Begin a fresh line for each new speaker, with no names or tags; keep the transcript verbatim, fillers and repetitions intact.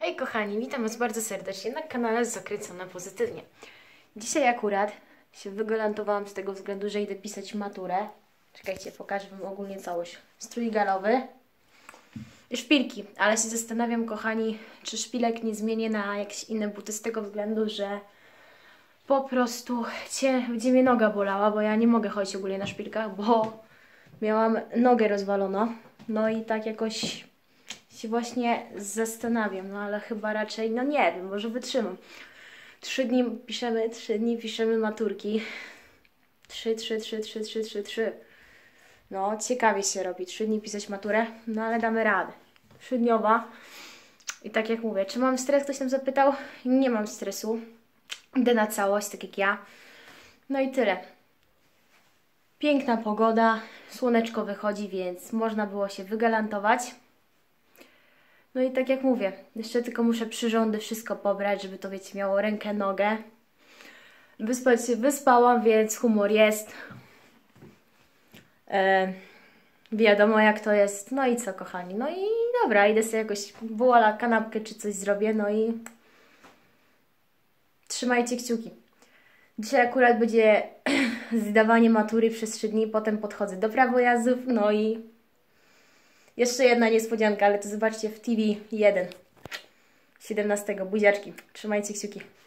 Hej kochani, witam Was bardzo serdecznie na kanale Zakręcona Pozytywnie. Dzisiaj akurat się wygolantowałam z tego względu, że idę pisać maturę. Czekajcie, pokażę Wam ogólnie całość. Strój galowy i szpilki, ale się zastanawiam, kochani, czy szpilek nie zmienię na jakieś inne buty z tego względu, że po prostu cię, będzie mnie noga bolała, bo ja nie mogę chodzić ogólnie na szpilkach, bo miałam nogę rozwaloną. No i tak jakoś się właśnie zastanawiam, no ale chyba raczej, no nie wiem, może wytrzymam. Trzy dni piszemy, trzy dni piszemy maturki. Trzy, trzy, trzy, trzy, trzy, trzy, trzy. No, ciekawie się robi, trzy dni pisać maturę, no ale damy radę. Trzydniowa. I tak jak mówię, czy mam stres? Ktoś tam zapytał? Nie mam stresu. Idę na całość, tak jak ja. No i tyle. Piękna pogoda, słoneczko wychodzi, więc można było się wygalantować. No i tak jak mówię, jeszcze tylko muszę przyrządy wszystko pobrać, żeby to, wiecie, miało rękę, nogę. Wyspać się wyspałam, więc humor jest. E, wiadomo jak to jest. No i co, kochani? No i dobra, idę sobie jakoś woła kanapkę czy coś zrobię, no i trzymajcie kciuki. Dzisiaj akurat będzie zdawanie matury przez trzy dni, potem podchodzę do prawojazdów, no i jeszcze jedna niespodzianka, ale to zobaczcie w T V jeden siedemnastego. Buziaczki. Trzymajcie kciuki.